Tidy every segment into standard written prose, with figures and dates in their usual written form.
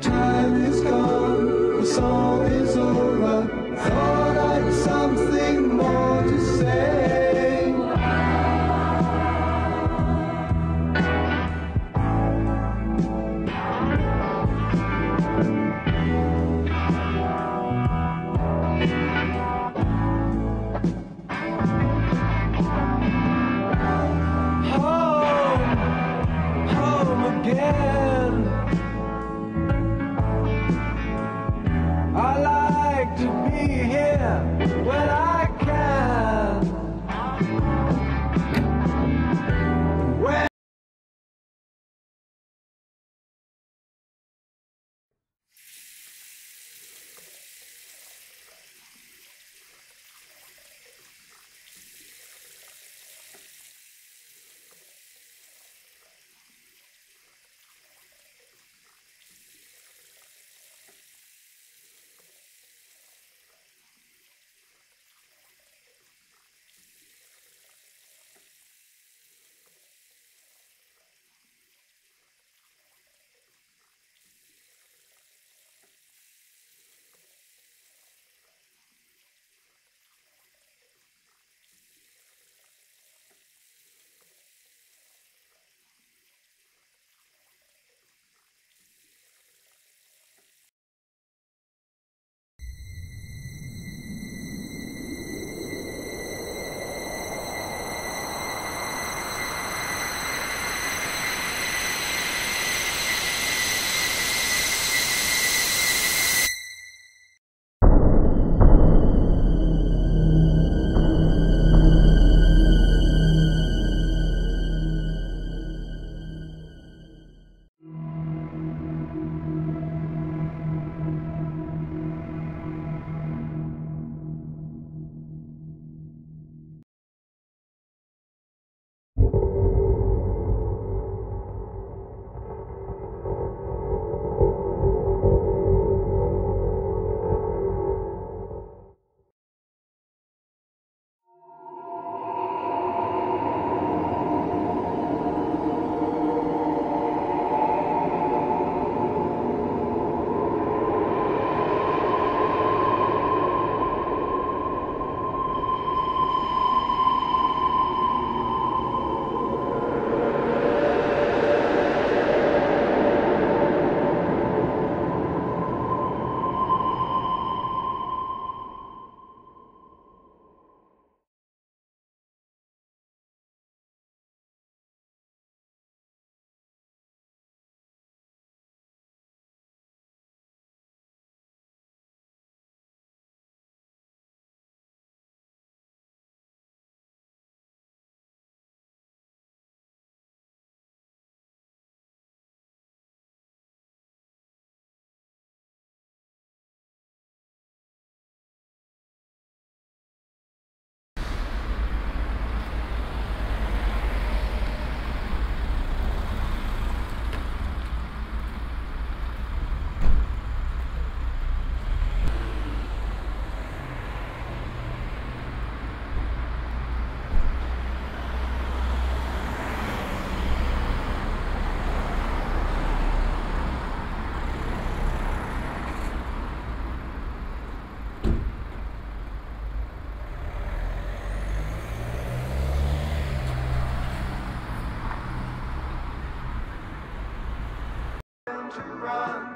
time is gone, the song is over. Thought I'd something more to say. Home again. I like to be here when I can. When to run.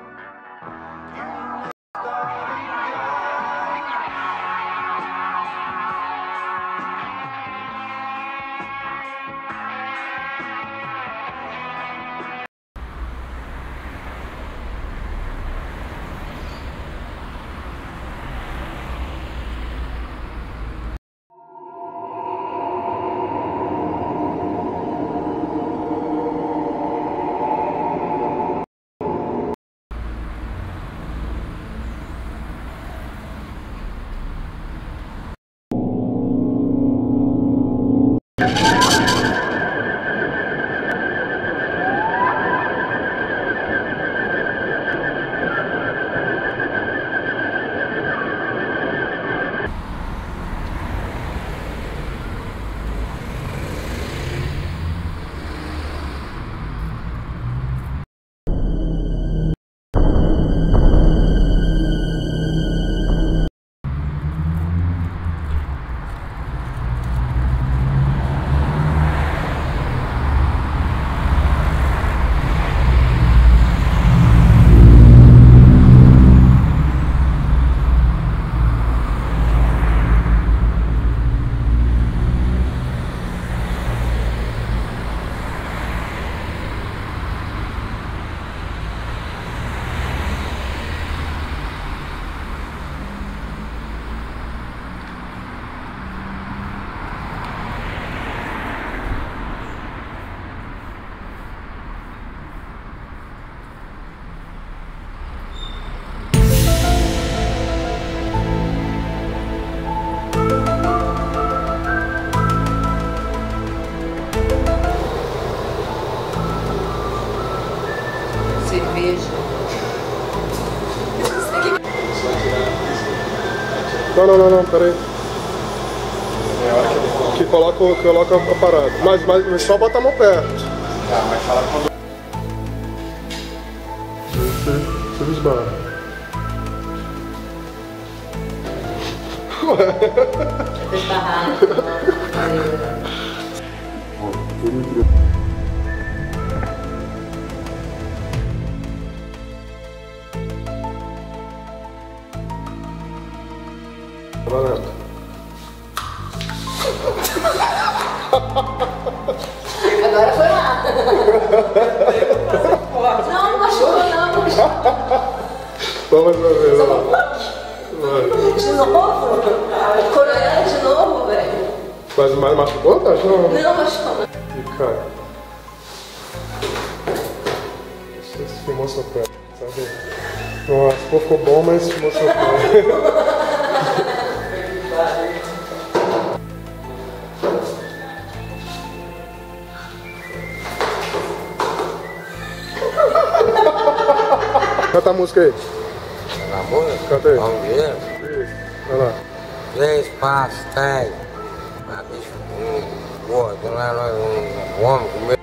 Não, peraí. Que coloca a parada. Mas só bota a mão perto. Tá, mas fala quando... Você esbarra. Valendo. Agora foi lá. Não machucou, não. Vamos uma vez, vai lá. De novo? Coronhando de novo, velho. Mas machucou, tá? Não machucou, não. E cai. Você filmou seu pé, sabe? Nossa, ficou bom, mas filmou seu pé. Canta a música aí. A música? Canta aí. Vamos ver. Isso. Vai lá. 3 passos, 10. Porra, tu não é um homem com medo.